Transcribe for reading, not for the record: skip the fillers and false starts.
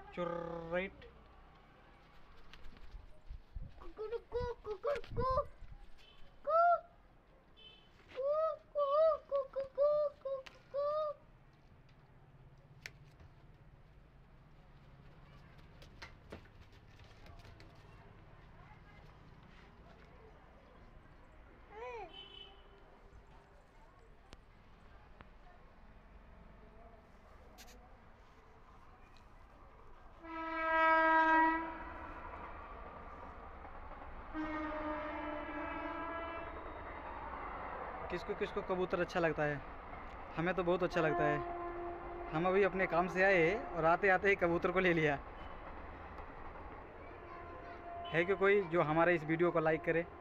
चुर्राइट। किसको किसको कबूतर अच्छा लगता है? हमें तो बहुत अच्छा लगता है। हम अभी अपने काम से आए और आते आते ही कबूतर को ले लिया। है कि कोई जो हमारे इस वीडियो को लाइक करे?